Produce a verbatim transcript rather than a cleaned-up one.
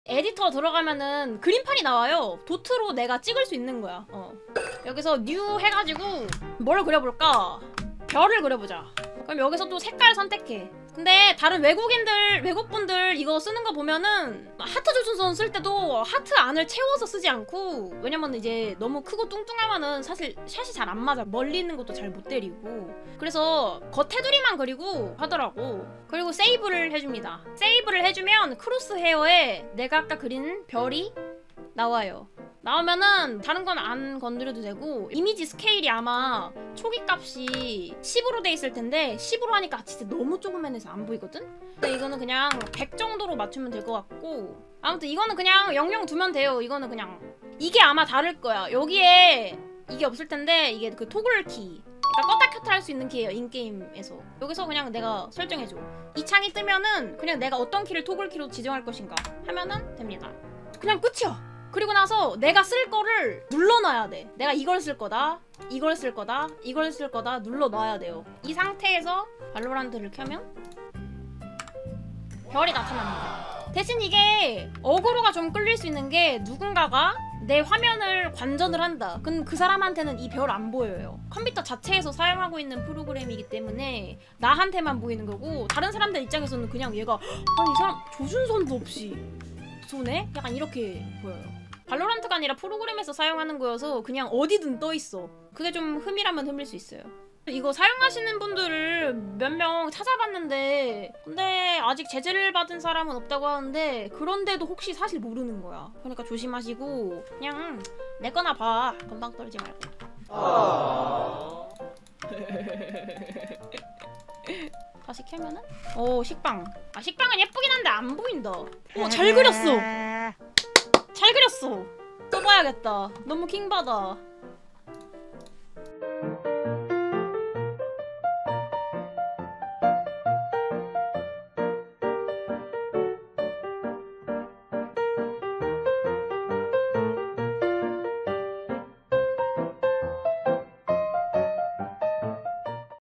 에디터 들어가면은 그림판이 나와요. 도트로 내가 찍을 수 있는 거야. 어. 여기서 뉴 해가지고 뭘 그려볼까? 별을 그려보자. 그럼 여기서 또 색깔 선택해. 근데 다른 외국인들, 외국분들 이거 쓰는 거 보면은 하트 조준선 쓸 때도 하트 안을 채워서 쓰지 않고, 왜냐면 이제 너무 크고 뚱뚱하면은 사실 샷이 잘 안 맞아. 멀리 있는 것도 잘 못 때리고. 그래서 겉테두리만 그리고 하더라고. 그리고 세이브를 해줍니다. 세이브를 해주면 크로스 헤어에 내가 아까 그린 별이 나와요. 나오면은 다른 건 안 건드려도 되고, 이미지 스케일이 아마 초기 값이 십으로 돼 있을 텐데 십으로 하니까 진짜 너무 조그만해서 안 보이거든? 근데 이거는 그냥 백 정도로 맞추면 될 것 같고, 아무튼 이거는 그냥 영영 두면 돼요. 이거는 그냥 이게 아마 다를 거야. 여기에 이게 없을 텐데 이게 그 토글 키, 그러니까 껐다 켰다 할 수 있는 키예요, 인게임에서. 여기서 그냥 내가 설정해줘. 이 창이 뜨면은 그냥 내가 어떤 키를 토글 키로 지정할 것인가 하면은 됩니다. 그냥 끝이야. 그리고 나서 내가 쓸 거를 눌러놔야 돼. 내가 이걸 쓸 거다, 이걸 쓸 거다, 이걸 쓸 거다 눌러놔야 돼요. 이 상태에서 발로란트를 켜면 별이 나타납니다. 대신 이게 어그로가 좀 끌릴 수 있는 게, 누군가가 내 화면을 관전을 한다. 그럼 그 사람한테는 이 별 안 보여요. 컴퓨터 자체에서 사용하고 있는 프로그램이기 때문에 나한테만 보이는 거고, 다른 사람들 입장에서는 그냥 얘가 아니 이 사람 조준선도 없이 쏘네? 약간 이렇게 보여요. 발로란트가 아니라 프로그램에서 사용하는 거여서 그냥 어디든 떠있어. 그게 좀 흠이라면 흠일 수 있어요. 이거 사용하시는 분들을 몇 명 찾아봤는데, 근데 아직 제재를 받은 사람은 없다고 하는데, 그런데도 혹시 사실 모르는 거야. 그러니까 조심하시고 그냥 내 거나 봐. 건방 떨지 말고. 아... 다시 켜면은? 오, 식빵. 아, 식빵은 예쁘긴 한데 안 보인다. 오, 잘 그렸어. 잘 그렸어. 써봐야겠다. 너무 킹받아.